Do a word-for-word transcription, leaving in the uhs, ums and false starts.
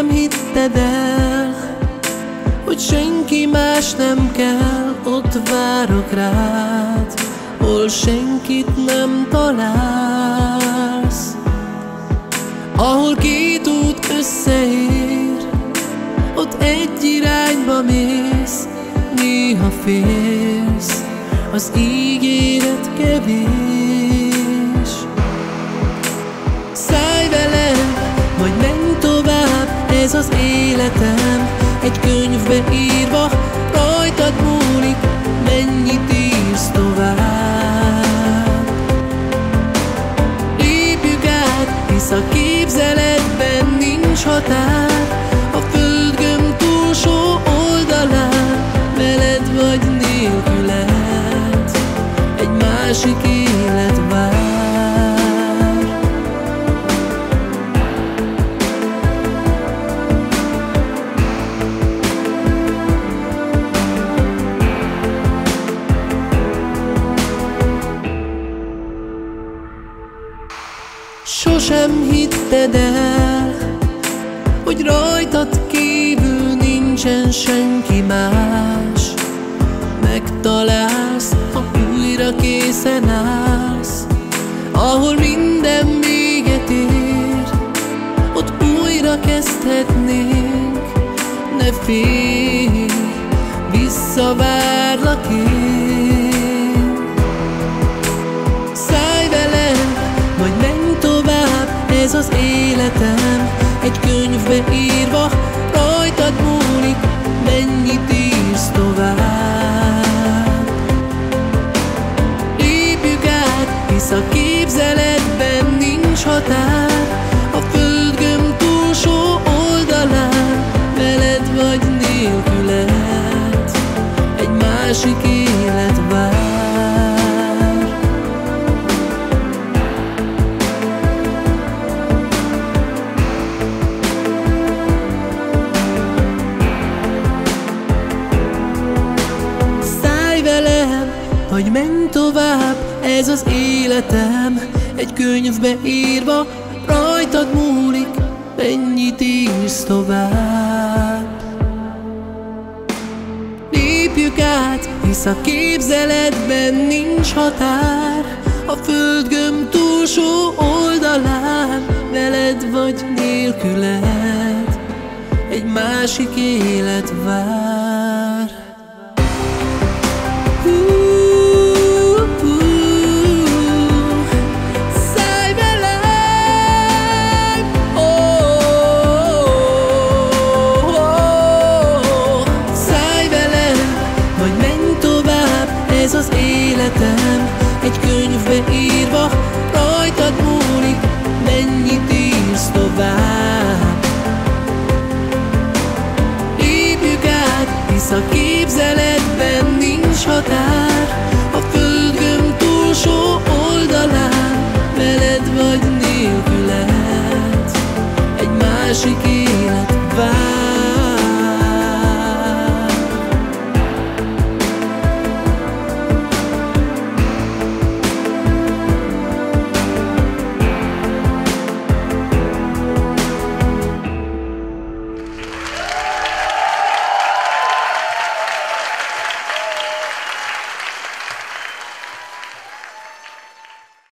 Sosem hitted el, hogy senki más nem kell. Ott várok rád, hol senkit nem találsz. Ahol két út összeér, ott egy irányba mész. Néha félsz, az ígéret kevés. Szállj velem, vagy menj tovább, ez az életem egy könyvbe írva, rajtad múlik, mennyit írsz tovább. Lépjük át, hisz a képzeletben nincs határ. A földgömb túlsó oldalán, veled vagy nélküled, egy másik élet vár. Sosem hitted el, hogy rajtad kívül nincsen senki más. Megtalálsz, ha újra készen állsz. Ahol minden véget ér, ott újra kezdhetnénk. Ne félj, visszavárlak én. Szállj velem, vagy menj tovább, ez az életem egy könyvbe írva, rajtad múlik, mennyit írsz tovább. Lépjük át, hisz a képzeletben nincs határ. A földgömb túlsó oldalán, veled vagy nélküled, egy másik élet vár. Hogy menj tovább, ez az életem egy könyvbe írva, rajtad múlik, mennyit írsz tovább. Lépjük át, hisz a képzeletben nincs határ. A földgömb túlsó oldalán, veled vagy nélküled, egy másik élet vár. Ez az életem egy könyvbe írva, rajtad múlik, mennyit írsz tovább. Lépjük át, hisz a képzeletben nincs határ. A földgömb túlsó oldalán, veled vagy nélküled, egy másik élet vár.